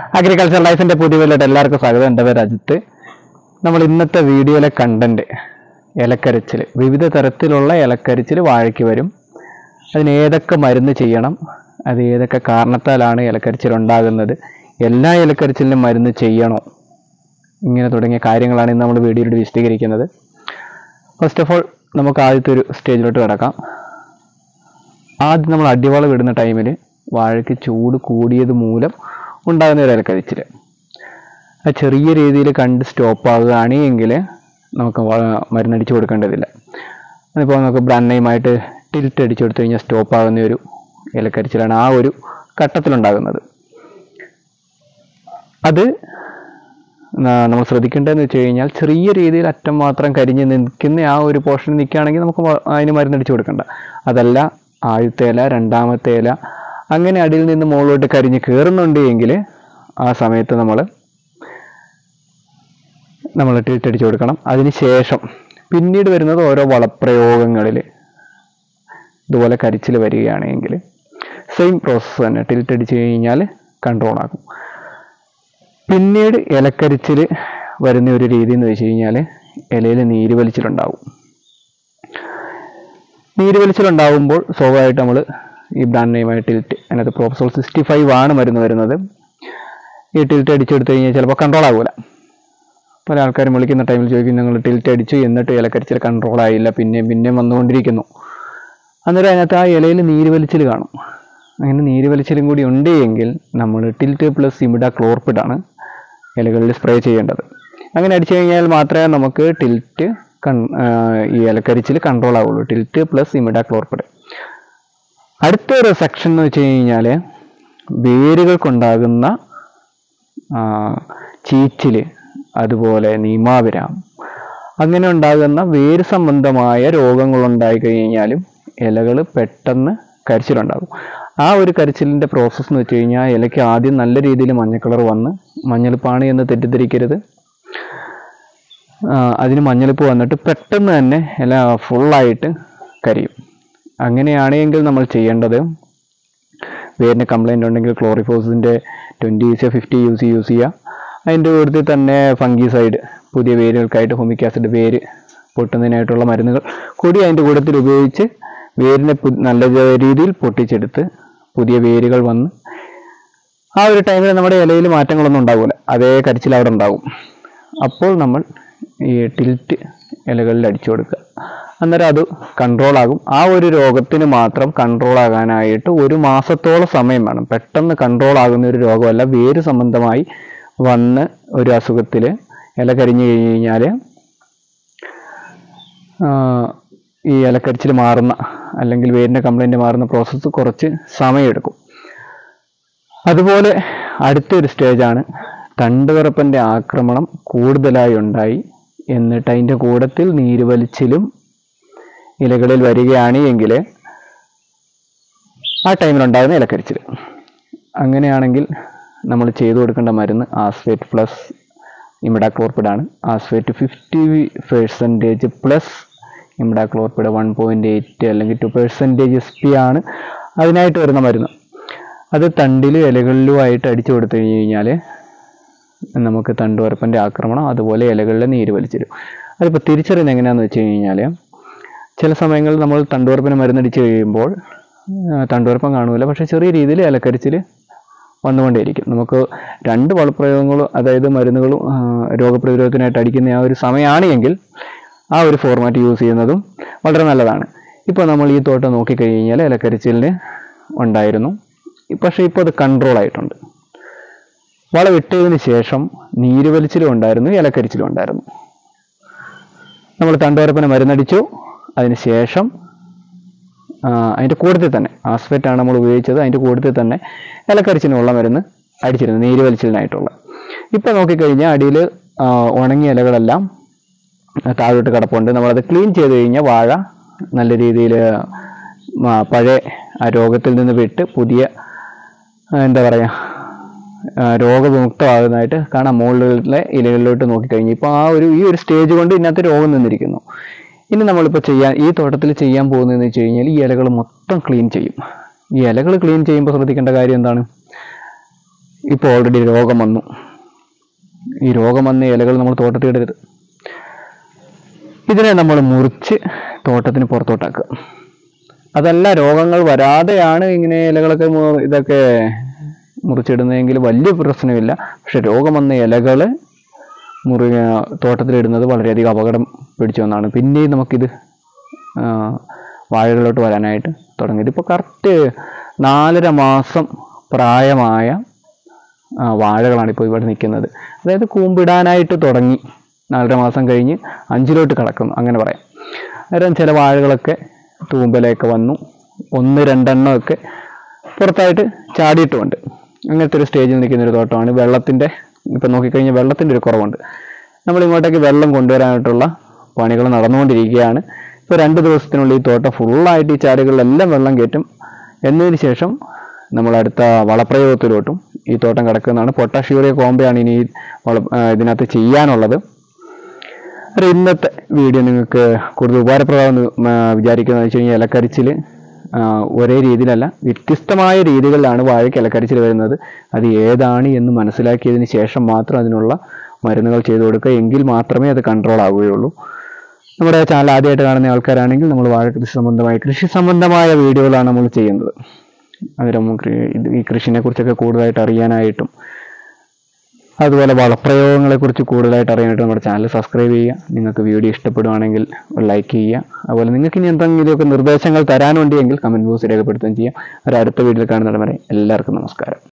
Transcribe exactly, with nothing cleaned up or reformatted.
Agriculture ലൈഫിന്റെ പുതിയ വീട്ടിലോട്ട് എല്ലാവർക്കും സ്വാഗതം. എൻ്റെ പേര് അജിത്ത്. നമ്മൾ ഇന്നത്തെ വീഡിയോയിലെ കണ്ടന്റ് ഇലക്കരിച്ചിൽ, വിവിധ തരത്തിലുള്ള ഇലക്കരിച്ചിൽ വാഴയ്ക്ക് വരും. അതിന് ഏതൊക്കെ മരുന്ന് ചെയ്യണം, അത് ഏതൊക്കെ കാരണത്താലാണ് ഇലക്കരിച്ചിൽ ഉണ്ടാകുന്നത്, എല്ലാ ഇലക്കരിച്ചിലിനും മരുന്ന് ചെയ്യണോ, ഇങ്ങനെ തുടങ്ങിയ കാര്യങ്ങളാണ് ഇന്ന് നമ്മൾ വീഡിയോയിൽ വിശദീകരിക്കുന്നത്. ഫസ്റ്റ് ഓഫ് ഓൾ നമുക്ക് ആദ്യത്തെ ഒരു സ്റ്റേജിലോട്ട് കിടക്കാം. ആദ്യം നമ്മൾ അടിവളം വിടുന്ന ടൈമിൽ വാഴയ്ക്ക് ചൂട് കൂടിയത് മൂലം ഉണ്ടാകുന്ന ഒരു ഇലക്കരിച്ചിൽ ആ ചെറിയ രീതിയിൽ കണ്ട് സ്റ്റോപ്പ് ആകുകയാണ് എങ്കിൽ നമുക്ക് മരുന്നടിച്ച് കൊടുക്കേണ്ടതില്ല. അതിപ്പോൾ നമുക്ക് ബ്രാൻഡ്നെയിമായിട്ട് ടിൽറ്റ് അടിച്ചു കൊടുത്തു കഴിഞ്ഞാൽ സ്റ്റോപ്പ് ആകുന്ന ഒരു ഇലക്കരിച്ചിലാണ് ആ ഒരു ഘട്ടത്തിലുണ്ടാകുന്നത്. അത് നമ്മൾ ശ്രദ്ധിക്കേണ്ടതെന്ന് വെച്ച് കഴിഞ്ഞാൽ ചെറിയ രീതിയിൽ അറ്റം മാത്രം കരിഞ്ഞ് നിൽക്കുന്ന ആ ഒരു പോർഷൻ നിൽക്കുകയാണെങ്കിൽ നമുക്ക് അതിന് മരുന്നടിച്ച് കൊടുക്കണ്ട. അതല്ല ആദ്യത്തെ ഇല, രണ്ടാമത്തെ ഇല അങ്ങനെ അടിയിൽ നിന്ന് മുകളിലോട്ട് കരിഞ്ഞ് കയറുന്നുണ്ട് എങ്കിൽ ആ സമയത്ത് നമ്മൾ നമ്മൾ ടിൽറ്റ് അടിച്ചു കൊടുക്കണം. അതിന് ശേഷം പിന്നീട് വരുന്നത് ഓരോ വളപ്രയോഗങ്ങളിൽ ഇതുപോലെ കരിച്ചിൽ വരികയാണെങ്കിൽ സെയിം പ്രോസസ്സ് തന്നെ, ടിൽറ്റ് അടിച്ചു കഴിഞ്ഞാൽ കൺട്രോൾ ആകും. പിന്നീട് ഇലക്കരിച്ചിൽ വരുന്ന ഒരു രീതി എന്ന് വെച്ച് കഴിഞ്ഞാൽ ഇലയിൽ നീര് വലിച്ചിലുണ്ടാവും. നീര് വലിച്ചിലുണ്ടാവുമ്പോൾ സ്വാഭാവികമായിട്ട് നമ്മൾ ഈ ബ്രാൻഡ് നെയിമായ ടിൽറ്റ്, അതിനകത്ത് പ്രോപ്പസോൾ സിക്സ്റ്റി ഫൈവ് ആണ് മരുന്ന് വരുന്നത്. ഈ ടിൽറ്റ് അടിച്ചെടുത്ത് കഴിഞ്ഞാൽ ചിലപ്പോൾ കൺട്രോൾ ആകില്ല. പല ആൾക്കാരും വിളിക്കുന്ന ടൈമിൽ ചോദിക്കും, ഞങ്ങൾ ടിൽറ്റ് അടിച്ചു എന്നിട്ട് ഇലക്കരിച്ചിൽ കൺട്രോൾ ആയില്ല, പിന്നെയും പിന്നെയും വന്നുകൊണ്ടിരിക്കുന്നു. അന്നേരം അതിനകത്ത് ആ ഇലയിൽ നീര് വലിച്ചിൽ കാണും. അങ്ങനെ നീര് വലിച്ചിലും കൂടി ഉണ്ട് എങ്കിൽ നമ്മൾ ടിൽറ്റ് പ്ലസ് ഇമിഡാക്ലോർപിഡാണ് ഇലകളിൽ സ്പ്രേ ചെയ്യേണ്ടത്. അങ്ങനെ അടിച്ചു കഴിഞ്ഞാൽ മാത്രമേ നമുക്ക് ടിൽറ്റ് കൺ ഈ ഇലക്കരിച്ചിൽ കൺട്രോൾ ആവുള്ളൂ. Tilt plus imidacloprid. അടുത്തൊരു സെക്ഷൻ എന്ന് വെച്ച് കഴിഞ്ഞാൽ വേരുകൾക്കുണ്ടാകുന്ന ചീച്ചിൽ, അതുപോലെ നീമാവിരാം, അങ്ങനെ ഉണ്ടാകുന്ന വേര് സംബന്ധമായ രോഗങ്ങളുണ്ടായി കഴിഞ്ഞാലും ഇലകൾ പെട്ടെന്ന് കരിച്ചിലുണ്ടാകും. ആ ഒരു കരിച്ചിലിൻ്റെ പ്രോസസ്സ് എന്ന് വെച്ച് കഴിഞ്ഞാൽ ഇലയ്ക്ക് ആദ്യം നല്ല രീതിയിൽ മഞ്ഞ കളർ വന്ന്, മഞ്ഞളിപ്പാണ് എന്ന് തെറ്റിദ്ധരിക്കരുത്, അതിന് മഞ്ഞളിപ്പ് വന്നിട്ട് പെട്ടെന്ന് തന്നെ ഇല ഫുള്ളായിട്ട് കരിയും. അങ്ങനെയാണെങ്കിൽ നമ്മൾ ചെയ്യേണ്ടത്, വേരിന് കംപ്ലൈൻറ്റ് ഉണ്ടെങ്കിൽ ക്ലോറിഫോസിൻ്റെ twenty is fifty use use ചെയ്യുക. അതിൻ്റെ കൂട്ടത്തിൽ തന്നെ ഫംഗിസൈഡ്, പുതിയ വേരുകൾക്കായിട്ട് ഹ്യൂമിക് ആസിഡ്, വേര് പൊട്ടുന്നതിനായിട്ടുള്ള മരുന്നുകൾ കൂടി അതിൻ്റെ കൂട്ടത്തിൽ ഉപയോഗിച്ച് വേരിനെ നല്ല രീതിയിൽ പൊട്ടിച്ചെടുത്ത് പുതിയ വേരുകൾ വന്ന് ആ ഒരു ടൈമിൽ നമ്മുടെ ഇലയിൽ മാറ്റങ്ങളൊന്നും ഉണ്ടാകില്ല, അതേ കരിച്ചിൽ അവിടെ ഉണ്ടാകും. അപ്പോൾ നമ്മൾ ഈ ടിൽറ്റ് ഇലകളിൽ അടിച്ചു കൊടുക്കുക. അന്നേരം അത് കൺട്രോൾ ആകും. ആ ഒരു രോഗത്തിന് മാത്രം കൺട്രോൾ ആകാനായിട്ട് ഒരു മാസത്തോളം സമയം വേണം. പെട്ടെന്ന് കൺട്രോൾ ആകുന്ന ഒരു രോഗമല്ല. വേര് സംബന്ധമായി വന്ന് ഒരു അസുഖത്തിൽ ഇല കരിഞ്ഞു കഴിഞ്ഞ് കഴിഞ്ഞാൽ ഈ ഇലക്കരിച്ചിൽ മാറുന്ന, അല്ലെങ്കിൽ വേരിൻ്റെ കംപ്ലൈൻറ്റ് മാറുന്ന പ്രോസസ്സ് കുറച്ച് സമയമെടുക്കും. അതുപോലെ അടുത്തൊരു സ്റ്റേജാണ് തണ്ടുവരപ്പൻ്റെ ആക്രമണം കൂടുതലായി ഉണ്ടായി എന്നിട്ട് അതിൻ്റെ കൂടത്തിൽ നീര് വലിച്ചിലും ഇലകളിൽ വരികയാണ് എങ്കിൽ ആ ടൈമിലുണ്ടാകുന്ന ഇലക്കരിച്ചിൽ. അങ്ങനെയാണെങ്കിൽ നമ്മൾ ചെയ്തു കൊടുക്കേണ്ട മരുന്ന് ആസ്ഫേറ്റ് പ്ലസ് ഇമിഡാക്ലോർപിഡാണ്. Acephate fifty percentage plus imidacloprid one point eight അല്ലെങ്കിൽ ടു പെർസെൻറ്റേജ് എസ് പി ആണ് അതിനായിട്ട് വരുന്ന മരുന്ന്. അത് തണ്ടിലും ഇലകളിലുമായിട്ട് അടിച്ചു കൊടുത്തു കഴിഞ്ഞ് കഴിഞ്ഞാൽ നമുക്ക് തണ്ടുവരപ്പൻ്റെ ആക്രമണം, അതുപോലെ ഇലകളിലെ നീര് വലിച്ചിരും. അതിപ്പോൾ തിരിച്ചറിയുന്നത് എങ്ങനെയാണെന്ന് വെച്ച് കഴിഞ്ഞാൽ, ചില സമയങ്ങളിൽ നമ്മൾ തണ്ടുവരപ്പിന് മരുന്നടിച്ച് കഴിയുമ്പോൾ തണ്ടുവരപ്പം കാണുമല്ലോ, പക്ഷേ ചെറിയ രീതിയിൽ ഇലക്കരിച്ചിൽ വന്നുകൊണ്ടേയിരിക്കും. നമുക്ക് രണ്ട് വളപ്രയോഗങ്ങളും, അതായത് മരുന്നുകളും രോഗപ്രതിരോധത്തിനായിട്ട് അടിക്കുന്ന ആ ഒരു സമയമാണ് എങ്കിൽ ആ ഒരു ഫോർമാറ്റ് യൂസ് ചെയ്യുന്നതും വളരെ നല്ലതാണ്. ഇപ്പോൾ നമ്മൾ ഈ തോട്ടം നോക്കിക്കഴിഞ്ഞാൽ ഇലക്കരിച്ചിലിന് ഉണ്ടായിരുന്നു, പക്ഷേ ഇപ്പോൾ അത് കൺട്രോൾ ആയിട്ടുണ്ട്. വളമിട്ടതിന് ശേഷം നീര് വലിച്ചിലും ഉണ്ടായിരുന്നു, ഇലക്കരിച്ചിലും ഉണ്ടായിരുന്നു. നമ്മൾ തണ്ടുവരപ്പിന് മരുന്നടിച്ചു, അതിന് ശേഷം അതിൻ്റെ കൂട്ടത്തിൽ തന്നെ ആസ്ഫേറ്റാണ് നമ്മൾ ഉപയോഗിച്ചത്, അതിൻ്റെ കൂട്ടത്തിൽ തന്നെ ഇലക്കരിച്ചിനുള്ള മരുന്ന് അടിച്ചിരുന്നു, നീര് വലിച്ചിലിനായിട്ടുള്ള. ഇപ്പം നോക്കിക്കഴിഞ്ഞാൽ അടിയിൽ ഉണങ്ങിയ ഇലകളെല്ലാം താഴോട്ട് കിടപ്പുണ്ട്. നമ്മളത് ക്ലീൻ ചെയ്ത് കഴിഞ്ഞാൽ വാഴ നല്ല രീതിയിൽ പഴയ ആ രോഗത്തിൽ നിന്ന് വിട്ട് പുതിയ, എന്താ പറയുക, രോഗവിമുക്തമാകുന്നതായിട്ട് കാണാം. മുകളിലെ ഇലകളിലോട്ട് നോക്കിക്കഴിഞ്ഞ് ഇപ്പോൾ ആ ഒരു ഈ ഒരു സ്റ്റേജ് കൊണ്ട് ഇതിനകത്ത് രോഗം നിന്നിരിക്കുന്നു. ഇനി നമ്മളിപ്പോൾ ചെയ്യാൻ ഈ തോട്ടത്തിൽ ചെയ്യാൻ പോകുന്നതെന്ന് വെച്ച് കഴിഞ്ഞാൽ ഈ ഇലകൾ മൊത്തം ക്ലീൻ ചെയ്യും. ഈ ഇലകൾ ക്ലീൻ ചെയ്യുമ്പോൾ ശ്രദ്ധിക്കേണ്ട കാര്യം എന്താണ്? ഇപ്പോൾ ഓൾറെഡി രോഗം വന്നു. ഈ രോഗം വന്ന ഇലകൾ നമ്മൾ തോട്ടത്തിൽ ഇടരുത്. ഇതിനെ നമ്മൾ മുറിച്ച് തോട്ടത്തിന് പുറത്തോട്ടാക്കുക. അതല്ല, രോഗങ്ങൾ വരാതെയാണ് ഇങ്ങനെ ഇലകളൊക്കെ ഇതൊക്കെ മുറിച്ചിടുന്നതെങ്കിൽ വലിയ പ്രശ്നമില്ല. പക്ഷെ രോഗം വന്ന ഇലകൾ മുറി തോട്ടത്തിലിടുന്നത് വളരെയധികം അപകടം പിടിച്ച ഒന്നാണ്. പിന്നെയും നമുക്കിത് വാഴകളിലോട്ട് വരാനായിട്ട് തുടങ്ങി. ഇതിപ്പോൾ കറക്റ്റ് നാലര മാസം പ്രായമായ വാഴകളാണ് ഇപ്പോൾ ഇവിടെ നിൽക്കുന്നത്. അതായത് കൂമ്പിടാനായിട്ട് തുടങ്ങി, നാലര മാസം കഴിഞ്ഞ് അഞ്ചിലോട്ട് കിടക്കുന്നു അങ്ങനെ പറയാം. അന്നേരം ചില വാഴകളൊക്കെ തൂമ്പലൊക്കെ വന്നു, ഒന്ന് രണ്ടെണ്ണമൊക്കെ പുറത്തായിട്ട് ചാടിയിട്ടുമുണ്ട്. അങ്ങനത്തെ ഒരു സ്റ്റേജിൽ നിൽക്കുന്നൊരു തോട്ടമാണ്. വെള്ളത്തിൻ്റെ ഇപ്പം നോക്കിക്കഴിഞ്ഞാൽ വെള്ളത്തിൻ്റെ ഒരു കുറവുണ്ട്. നമ്മൾ ഇങ്ങോട്ടേക്ക് വെള്ളം കൊണ്ടുവരാനായിട്ടുള്ള പണികൾ നടന്നുകൊണ്ടിരിക്കുകയാണ്. ഇപ്പോൾ രണ്ട് ദിവസത്തിനുള്ളിൽ ഈ തോട്ടം ഫുള്ളായിട്ട് ഈ ചാലുകളിലെല്ലാം വെള്ളം കയറ്റും. എന്നതിന് ശേഷം നമ്മൾ അടുത്ത വളപ്രയോഗത്തിലോട്ടും ഈ തോട്ടം കിടക്കുന്നതാണ്. പൊട്ടാഷ് യൂറിയ കോമ്പയാണ് ഇനി വള ഇതിനകത്ത് ചെയ്യാനുള്ളത്. അത് ഇന്നത്തെ വീഡിയോ നിങ്ങൾക്ക് കൂടുതൽ ഉപകാരപ്രദമാണെന്ന് വിചാരിക്കുന്നത് വെച്ച് കഴിഞ്ഞാൽ ഇലക്കരിച്ചിൽ ഒരേ രീതിയിലല്ല, വ്യത്യസ്തമായ രീതികളിലാണ് വാഴയ്ക്ക് ഇലക്കരിച്ചിൽ വരുന്നത്. അത് ഏതാണ് എന്ന് മനസ്സിലാക്കിയതിന് ശേഷം മാത്രം അതിനുള്ള മരുന്നുകൾ ചെയ്തു കൊടുക്കുക. എങ്കിൽ മാത്രമേ അത് കൺട്രോൾ ആവുകയുള്ളൂ. നമ്മുടെ ചാനൽ ആദ്യമായിട്ട് കാണുന്ന ആൾക്കാരാണെങ്കിൽ നമ്മൾ വാഴ കൃഷി സംബന്ധമായ കൃഷി സംബന്ധമായ വീഡിയോകളാണ് നമ്മൾ ചെയ്യുന്നത്. അന്നേരം ഈ കൃഷിനെ കുറിച്ചൊക്കെ കൂടുതലായിട്ട് അറിയാനായിട്ടും അതുപോലെ വളപ്രയോഗങ്ങളെക്കുറിച്ച് കൂടുതലായിട്ട് അറിയാനായിട്ട് നമ്മുടെ ചാനൽ സബ്സ്ക്രൈബ് ചെയ്യുക. നിങ്ങൾക്ക് വീഡിയോ ഇഷ്ടപ്പെടുവാണെങ്കിൽ ലൈക്ക് ചെയ്യുക. അതുപോലെ നിങ്ങൾക്ക് ഇനി എന്തെങ്കിലുമൊക്കെ നിർദ്ദേശങ്ങൾ തരാനുണ്ടെങ്കിൽ കമൻറ്റ് ബോക്സ് രേഖപ്പെടുത്തുകയും ചെയ്യുക. ഒരു അടുത്ത വീഡിയോയിൽ കാണുന്നിടം വരെ എല്ലാവർക്കും നമസ്കാരം.